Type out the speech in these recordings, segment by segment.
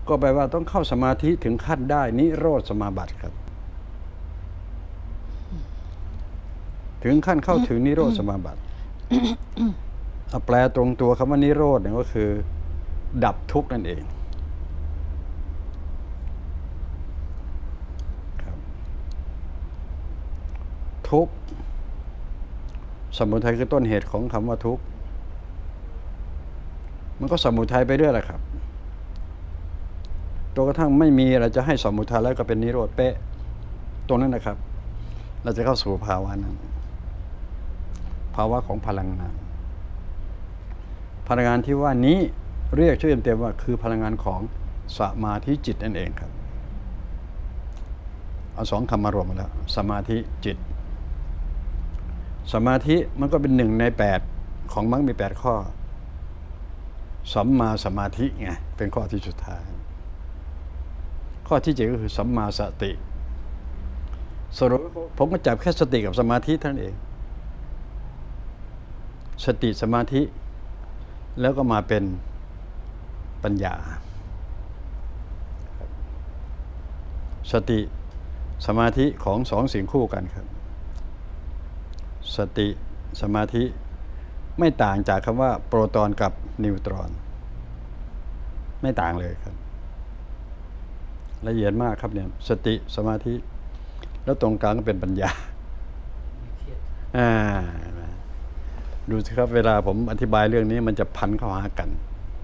ก็แปลว่าต้องเข้าสมาธิถึงขั้นได้นิโรธสมาบัติครับถึงขั้นเข้าถึงนิโรธสมาบัติแปลตรงตัวคำว่านิโรธเนี่ยก็คือดับทุกข์นั่นเองครับทุกข์สมุทัยคือต้นเหตุของคำว่าทุกข์มันก็สมุทัยไปเรื่อยแหละครับจนกระทั่งไม่มีอะไรจะให้สมุทัยแล้วก็เป็นนิโรธเป๊ะตรงนั้นนะครับเราจะเข้าสู่ภาวะนั้นภาวะของพลังงานพลังงานที่ว่านี้เรียกชื่อเต็มๆว่าคือพลังงานของสมาธิจิตนั่นเองครับเอาสองคำมารวมกันแล้วสมาธิจิตสมาธิมันก็เป็น1 ใน 8ของมรรคมี8ข้อสัมมาสมาธิไงเป็นข้อที่สุดท้ายข้อที่7ก็คือสัมมาสติสรุปผมก็จับแค่สติกับสมาธิเท่านั้นเองสติสมาธิแล้วก็มาเป็นปัญญาสติสมาธิของสองสิ่งคู่กันครับสติสมาธิไม่ต่างจากคำว่าโปรตอนกับนิวตรอนไม่ต่างเลยครับละเอียดมากครับเนี่ยสติสมาธิแล้วตรงกลางก็เป็นปัญญาดูสิครับเวลาผมอธิบายเรื่องนี้มันจะพันเข้าหากัน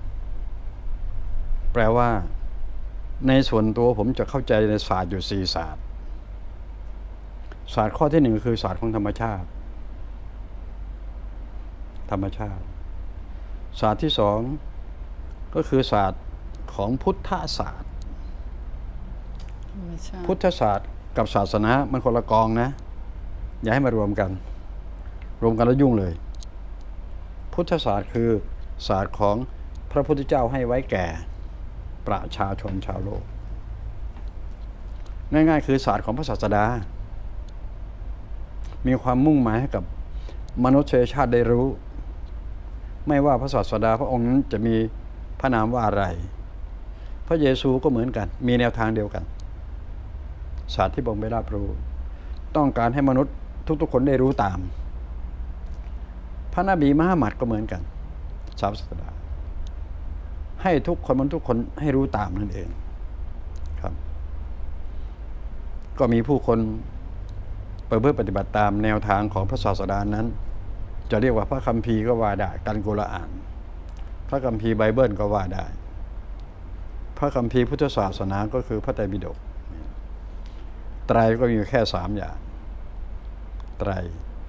แปลว่าในส่วนตัวผมจะเข้าใจในศาสตร์อยู่4ศาสตร์ศาสตร์ข้อที่1คือศาสตร์ของธรรมชาติศาสตร์ที่2ก็คือศาสตร์ของพุทธศาสตร์พุทธศาสตร์กับศาสนามันคนละกองนะอย่าให้มารวมกันแล้วยุ่งเลยพุทธศาสตร์คือศาสตร์ของพระพุทธเจ้าให้ไว้แก่ประชาชนชาวโลกง่ายๆคือศาสตร์ของพระศาสดามีความมุ่งหมายให้กับมนุษยชาติได้รู้ไม่ว่าพระศาสดาพระองค์นั้นจะมีพระนามว่าอะไรพระเยซูก็เหมือนกันมีแนวทางเดียวกันศาสตร์ที่บ่งไปรับรู้ต้องการให้มนุษย์ทุกๆคนได้รู้ตามพระนบีมุฮัมมัดก็เหมือนกันศาสดาให้ทุกคนให้รู้ตามนั่นเองครับก็มีผู้คนเพื่อปฏิบัติตามแนวทางของพระศาสดานั้นจะเรียกว่าพระคัมภีร์ก็ว่าได้กันกุรอานพระคัมภีร์ไบเบิลก็ว่าได้พระคัมภีร์พุทธศาสนาก็คือพระไตรปิฎกไตรก็มีแค่3อย่างไตร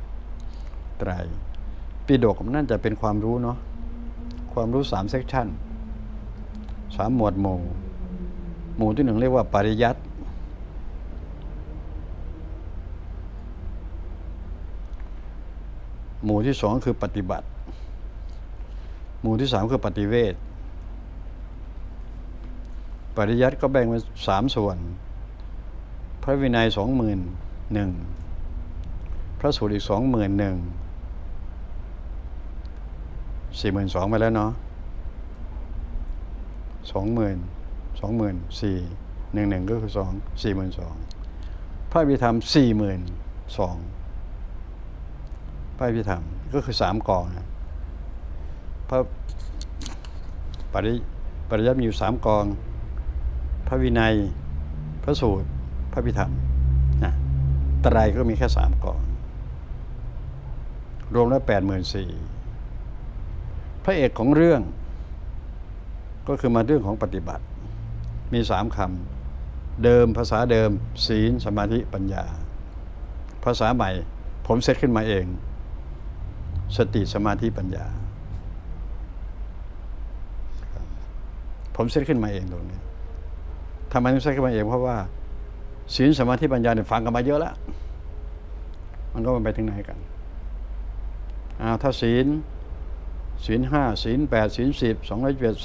ปิฎกนั่นจะเป็นความรู้เนาะความรู้3เซกชัน3หมวดหมู่ที่1เรียกว่าปริยัติหมู่ที่2คือปฏิบัติหมู่ที่3คือปฏิเวทปริยัติก็แบ่งเป็น3ส่วนพระวินัย 21,000พระสูตรอีก 21,000 42,000ไปแล้วเนาะ11,000 ก็คือ42,000พระอภิธรรม 42,000พระอภิธรรมก็คือ3กองนะพระปริยัติมีอยู่3กองพระวินัยพระสูตรพระอภิธรรมนะไตรก็มีแค่3กองรวมแล้ว 84,000พระเอกของเรื่องก็คือมาเรื่องของปฏิบัติมี3คำเดิมภาษาเดิมศีลสมาธิปัญญาภาษาใหม่ผมเซตขึ้นมาเองสติสมาธิปัญญาผมเซตขึ้นมาเองตรงนี้ทำไมต้องเซตขึ้นมาเองเพราะว่าศีลสมาธิปัญญาเนี่ยฟังกันมาเยอะแล้วมันก็ไปถึงไหนกันถ้าศีล5ศีล8ศีล10 221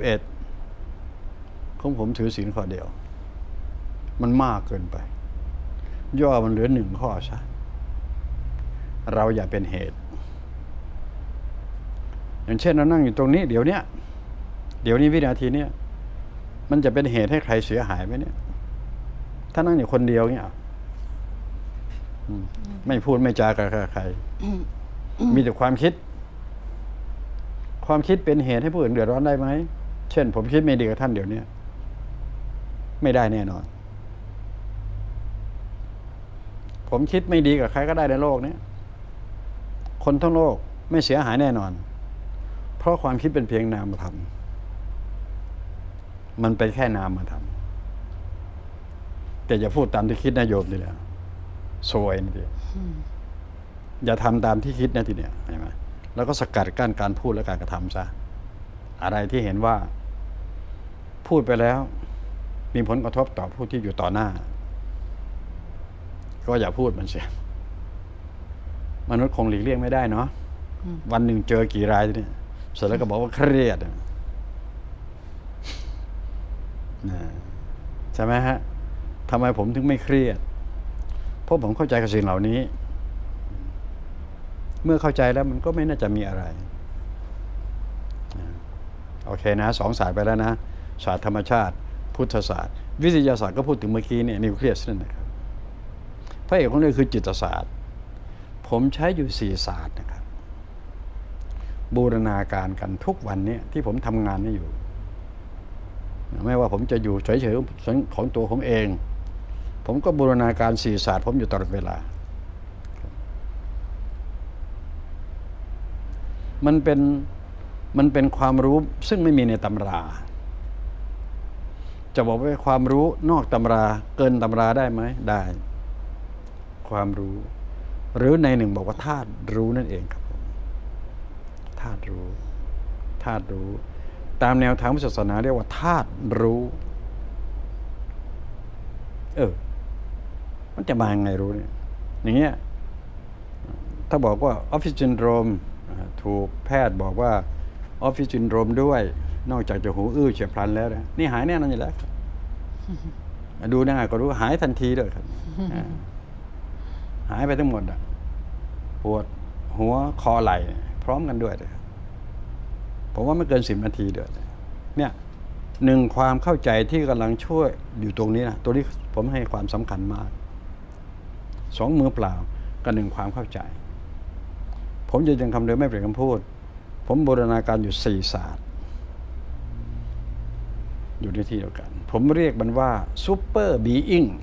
311ของผมถือศีลข้อเดียวมันมากเกินไปย่อมันเหลือ1ข้อซะเราอย่าเป็นเหตุอย่างเช่นเรานั่งอยู่ตรงนี้เดี๋ยวนี้วินาทีนี้มันจะเป็นเหตุให้ใครเสียหายไหมเนี่ยถ้านั่งอยู่คนเดียวเนี่ยไม่พูดไม่จากับใครมีแต่ความคิดเป็นเหตุให้ผู้อื่นเดือดร้อนได้ไหมเช่นผมคิดไม่ดีกับท่านเดี๋ยวนี้ไม่ได้แน่นอนผมคิดไม่ดีกับใครก็ได้ในโลกนี้คนทั้งโลกไม่เสียหายแน่นอนเพราะความคิดเป็นเพียงนามธรรมมันเป็นแค่นามธรรมแต่อย่าพูดตามที่คิดนะโยมนี่แหละซวยนี่ทีอย่าทำตามที่คิดนะทีเนี้ยเห็นไหมแล้วก็สกัดกั้นการพูดและการกระทำซะอะไรที่เห็นว่าพูดไปแล้วมีผลกระทบต่อผู้ที่อยู่ต่อหน้าก็อย่าพูดมันเสียมนุษย์คงหลีกเลี่ยงไม่ได้เนาะวันหนึ่งเจอกี่รายเนี่ยเสร็จแล้วก็บอกว่าเครียดใช่ไหมฮะทำไมผมถึงไม่เครียดเพราะผมเข้าใจกับสิ่งเหล่านี้เมื่อเข้าใจแล้วมันก็ไม่น่าจะมีอะไรโอเคนะ2 ศาสตร์ไปแล้วนะศาสตร์ธรรมชาติพุทธศาสตร์วิทยาศาสตร์ก็พูดถึงเมื่อกี้เนี่ยนิวเคลียสนั่นนะครับพระเอกของเรื่องคือจิตศาสตร์ผมใช้อยู่4 ศาสตร์นะครับบูรณาการกันทุกวันนี้ที่ผมทำงานนี่อยู่ไม่ว่าผมจะอยู่เฉยๆของตัวผมเองผมก็บูรณาการ4 ศาสตร์ผมอยู่ตลอดเวลามันเป็นความรู้ซึ่งไม่มีในตำราจะบอกว่าความรู้นอกตำราเกินตำราได้ไหมได้ความรู้หรือในหนึ่งบอกว่าธาตุรู้นั่นเองครับผมธาตุรู้ตามแนวทางพุทธศาสนาเรียกว่าธาตุรู้มันจะมายังไงรู้เนี่ยอย่างเงี้ยถ้าบอกว่าออฟฟิศซินโดรมถูกแพทย์บอกว่าออฟฟิศซินโดรมด้วยนอกจากจะหูอื้อเฉียบพลันแล้วนะนี่หายแน่นอนอยู่แล้วดูหน้าก็รู้หายทันทีเลยครับหายไปทั้งหมดปวดหัวคอไหล่พร้อมกันด้วยเลยผมว่าไม่เกิน10 นาทีเดือดเนี่ย1ความเข้าใจที่กำลังช่วยอยู่ตรงนี้นะตัวนี้ผมให้ความสำคัญมาก2 มือเปล่ากับ1ความเข้าใจผมจะยังคำเดิมไม่เปลี่ยนคำพูดผมบูรณาการอยู่4 ศาสตร์อยู่ในที่เดียวกันผมเรียกมันว่าซูเปอร์บีอิง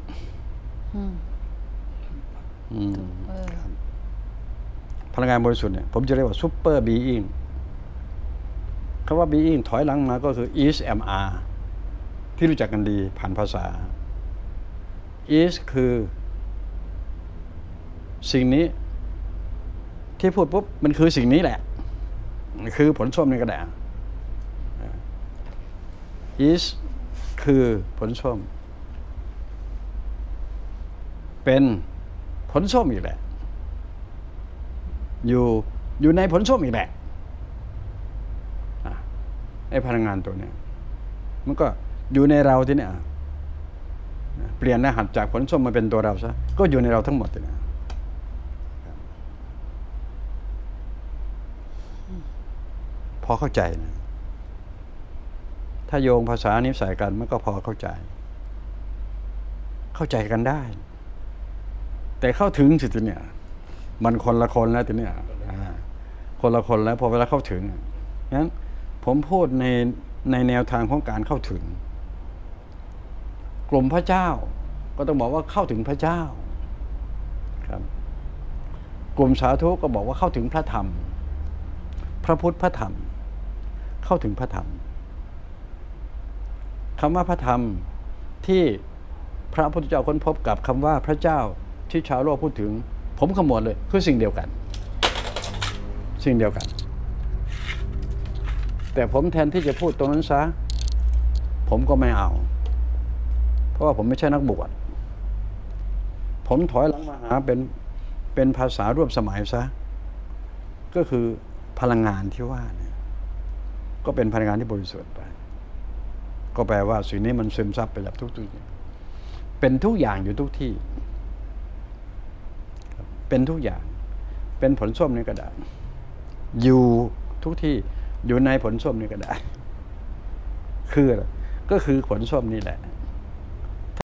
พลังงานบริสุทธิ์เนี่ยผมจะเรียกว่าซูเปอร์บีอิงคำว่าบีอิงถอยหลังมาก็คือ is am are ที่รู้จักกันดีผ่านภาษา is คือสิ่งนี้ที่พูดปุ๊บมันคือสิ่งนี้แหละคือผลส้มในกระดาษ is คือผลส้มเป็นผลส้มอีกแหละอยู่ในผลส้มอีกแหละไอ้พลังงานตัวเนี้ยมันก็อยู่ในเราที่เนี่ยเปลี่ยนรหัสจากผลส้มมาเป็นตัวเราซะก็อยู่ในเราทั้งหมดเลยนะพอเข้าใจนะถ้าโยงภาษานี้ใส่กันมันก็พอเข้าใจกันได้แต่เข้าถึงสิทีเนี่ยมันคนละคนแล้วทีเนี่ยคนละคนแล้วพอเวลาเข้าถึงงั้นผมพูดในแนวทางของการเข้าถึงกลุ่มพระเจ้าก็ต้องบอกว่าเข้าถึงพระเจ้าครับกลุ่มสาธุก็บอกว่าเข้าถึงพระธรรมพระพุทธพระธรรมเข้าถึงพระธรรมคำว่าพระธรรมที่พระพุทธเจ้าค้นพบกับคำว่าพระเจ้าที่ชาวโลกพูดถึงผมขมวดเลยคือสิ่งเดียวกันแต่ผมแทนที่จะพูดตรงนั้นซะผมก็ไม่เอาเพราะว่าผมไม่ใช่นักบวชผมถอยหลังมาหาเป็นภาษาร่วมสมัยซะก็คือพลังงานที่ว่าเนี่ยก็เป็นพลังงานที่บริสุทธิ์ไปก็แปลว่าสิ่งนี้มันซึมซับไปจากทุกที่เป็นทุกอย่างอยู่ทุกที่เป็นทุกอย่างเป็นผลส้มนี่ก็ได้อยู่ทุกที่อยู่ในผลส้มนี่ก็ได้คืออะไรก็คือขนส้มนี่แหละ